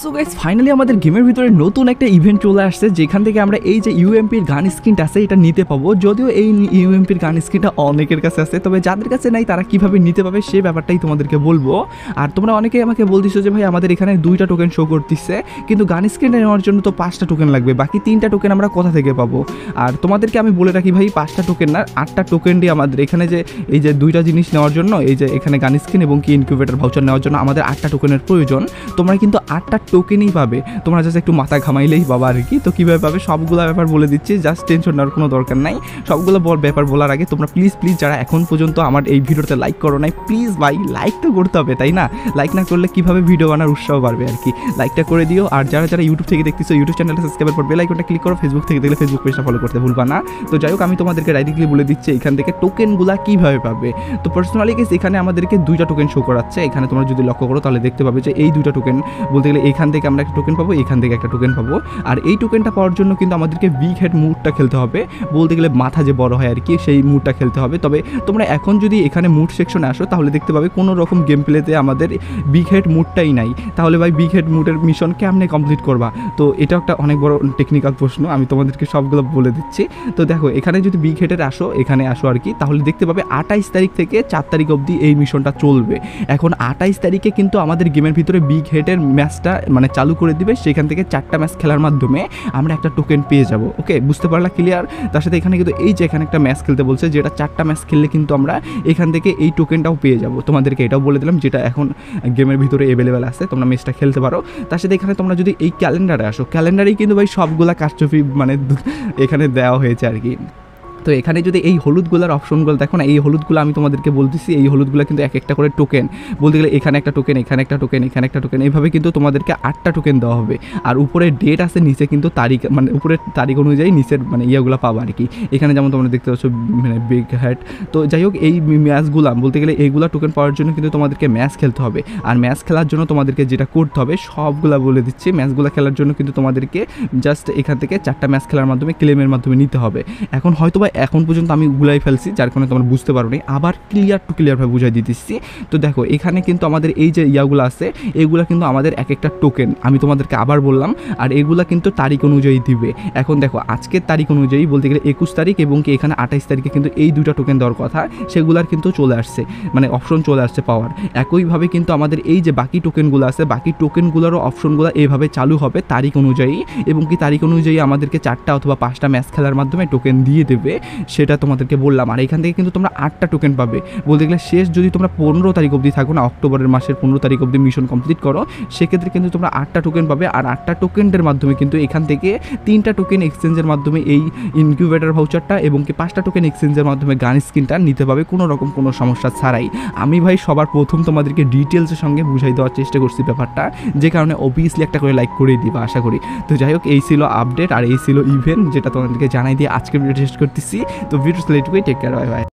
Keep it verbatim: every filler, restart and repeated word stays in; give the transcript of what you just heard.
So guys finally আমাদের গেমের ভিতরে নতুন একটা ইভেন্ট চলে আসছে যেখান থেকে আমরা এই যে ইউএমপির গান স্কিনটা আছে এটা নিতে পাবো। যদিও এই ইউএমপির গান স্কিনটা অনেকের কাছে আছে, তবে যাদের কাছে নাই তারা কিভাবে নিতে পাবে সে ব্যাপারটাই তোমাদেরকে বলবো। আর তোমরা অনেকেই আমাকে বলতেছো যে ভাই আমাদের এখানে দুইটা টোকেন শো করতেছে, কিন্তু গান স্কিনটা নেওয়ার জন্য তো পাঁচটা টোকেন লাগবে, বাকি তিনটা টোকেন আমরা কোথা থেকে পাবো? আর তোমাদেরকে আমি বলে রাখি ভাই, পাঁচটা টোকেন না আটটা টোকেন দিয়ে আমাদের এখানে যে এই যে দুইটা জিনিস নেওয়ার জন্য, এই যে এখানে গান স্কিন এবং কি ইনকিউবেটর ভাউচার নেওয়ার জন্য আমাদের আটটা টোকেনের প্রয়োজন। তোমরা কিন্তু আটটা টোকেনই পাবে, তোমরা জাস্ট একটু মাথা ঘামাইলেই পাবা আর কি। তো কীভাবে পাবে সবগুলো ব্যাপার বলে দিচ্ছি, জাস্ট টেনশন নেওয়ার কোনো দরকার নাই। সবগুলো ব্যাপার বলার আগে তোমরা প্লিজ প্লিজ যারা এখন পর্যন্ত আমার এই ভিডিওতে লাইক করো নাই, প্লিজ ভাই লাইক তো করতে হবে তাই না? লাইক না করলে কীভাবে ভিডিও বানার উৎসাহ বাড়বে আর কি। লাইকটা করে দিও। আর যারা যারা ইউটিউব থেকে দেখতেছো ইউটিউব চ্যানেলটা সাবস্ক্রাইব করে বেল আইকনটা ক্লিক করো। ফেসবুক থেকে দেখলে ফেসবুক পেজটা ফলো করতে ভুলবা না। তো যাই হোক আমি তোমাদেরকে ডাইরেক্টলি বলে দিচ্ছি এখান থেকে টোকেনগুলো কীভাবে পাবে। তো পার্সোনালি কেস এখানে আমাদেরকে দুইটা টোকেন শো করাচ্ছে। এখানে তোমরা যদি লক্ষ্য করো তাহলে দেখতে পাবে যে এই দুইটা টোকেন বলতে গেলে এখান থেকে আমরা একটা টোকেন পাবো, এখান থেকে একটা টোকেন পাবো। আর এই টোকেনটা পাওয়ার জন্য কিন্তু আমাদেরকে বিগ হেড মুডটা খেলতে হবে, বলতে গেলে মাথা যে বড় হয় আর কি সেই মুডটা খেলতে হবে। তবে তোমরা এখন যদি এখানে মুড সেকশনে আসো তাহলে দেখতে পাবে কোনো রকম গেম প্লেতে আমাদের বিগ হেড মুডটাই নাই। তাহলে ভাই বিগ হেড মুডের মিশন কেমনে কমপ্লিট করবা? তো এটা একটা অনেক বড় টেকনিক্যাল প্রশ্ন, আমি তোমাদেরকে সবগুলো বলে দিচ্ছি। তো দেখো এখানে যদি বিগ হেডের আসো, এখানে আসো আর কি, তাহলে দেখতে পাবে আঠাইশ তারিখ থেকে চার তারিখ অবধি এই মিশনটা চলবে। এখন আঠাইশ তারিখে কিন্তু আমাদের গেমের ভিতরে বিগ হেডের ম্যাচটা মানে চালু করে দিবে, সেখান থেকে চারটা ম্যাচ খেলার মাধ্যমে আমরা একটা টোকেন পেয়ে যাব। ওকে, বুঝতে পারলা ক্লিয়ার? তার সাথে এখানে কিন্তু এই যে এখানে একটা ম্যাচ খেলতে বলছে, যেটা চারটা ম্যাচ খেললে কিন্তু আমরা এখান থেকে এই টোকেনটাও পেয়ে যাব। তোমাদেরকে এটাও বলে দিলাম যেটা এখন গেমের ভিতরে অ্যাভেলেবেল আছে, তোমরা ম্যাচটা খেলতে পারো। তার সাথে এখানে তোমরা যদি এই ক্যালেন্ডারে আসো, ক্যালেন্ডারেই কিন্তু ভাই সবগুলা কারচুপি মানে এখানে দেওয়া হয়েছে আর কি। তো এখানে যদি এই হলুদগুলার অপশনগুলো দেখো না, এই হলুদগুলো আমি তোমাদেরকে বলতেছি, এই হলুদগুলো কিন্তু এক একটা করে টোকেন, বলতে গেলে এখানে একটা টোকেন, এখানে একটা টোকেন, এখানে একটা টোকেন, এইভাবে কিন্তু তোমাদেরকে আটটা টোকেন দেওয়া হবে। আর উপরে ডেট আছে, নিচে কিন্তু তারিখ মানে উপরের তারিখ অনুযায়ী নিচের মানে ইয়েগুলো পাবো আর কি। এখানে যেমন তোমরা দেখতে পাচ্ছ মানে বিগ হেড। তো যাই হোক এই ম্যাচগুলো বলতে গেলে এইগুলো টোকেন পাওয়ার জন্য কিন্তু তোমাদেরকে ম্যাচ খেলতে হবে। আর ম্যাচ খেলার জন্য তোমাদেরকে যেটা করতে হবে সবগুলো বলে দিচ্ছি। ম্যাচগুলো খেলার জন্য কিন্তু তোমাদেরকে জাস্ট এখান থেকে চারটা ম্যাচ খেলার মাধ্যমে ক্লেমের মাধ্যমে নিতে হবে। এখন হয়তো বা এখন পর্যন্ত আমি গুলাই ফেলছি যার কারণে তোমরা বুঝতে পারো নি, আবার ক্লিয়ার টু ক্লিয়ারভাবে বুঝাই দিতেছি। তো দেখো এখানে কিন্তু আমাদের এই যে ইয়াগুলো আছে এগুলো কিন্তু আমাদের এক একটা টোকেন, আমি তোমাদেরকে আবার বললাম। আর এগুলা কিন্তু তারিখ অনুযায়ী দিবে। এখন দেখো আজকের তারিখ অনুযায়ী বলতে গেলে একুশ তারিখ এবং কি এখানে আঠাইশ তারিখে কিন্তু এই দুইটা টোকেন দেওয়ার কথা, সেগুলার কিন্তু চলে আসছে মানে অপশন চলে আসছে পাওয়ার। একইভাবে কিন্তু আমাদের এই যে বাকি টোকেনগুলো আছে, বাকি টোকেনগুলোরও অপশনগুলো এইভাবে চালু হবে তারিখ অনুযায়ী, এবং কি তারিখ অনুযায়ী আমাদেরকে চারটা অথবা পাঁচটা ম্যাচ খেলার মাধ্যমে টোকেন দিয়ে দেবে, সেটা তোমাদেরকে বললাম। আর এখান থেকে কিন্তু তোমরা আটটা টোকেন পাবে, বলতে গেলে শেষ যদি তোমরা পনেরো তারিখ অবধি থাকো না, অক্টোবরের মাসের পনেরো তারিখ অবধি মিশন কমপ্লিট করো, সেক্ষেত্রে কিন্তু তোমরা আটটা টোকেন পাবে। আর আটটা টোকেনের মাধ্যমে কিন্তু এখান থেকে তিনটা টোকেন এক্সচেঞ্জের মাধ্যমে এই ইনকিউবেটর ভাউচারটা এবং কি পাঁচটা টোকেন এক্সচেঞ্জের মাধ্যমে গান স্কিনটা নিতে পাবে কোনো রকম কোনো সমস্যা ছাড়াই। আমি ভাই সবার প্রথম তোমাদেরকে ডিটেলসের সঙ্গে বুঝাই দেওয়ার চেষ্টা করছি ব্যাপারটা, যে কারণে অবভিয়াসলি একটা করে লাইক করে দিবা আশা করি। তো যাই হোক এই ছিল আপডেট আর এই ছিল ইভেন্ট যেটা তোমাদেরকে জানাই দিয়ে আজকে ভিডিও শেষ করতেছি। তো video take care, bye by.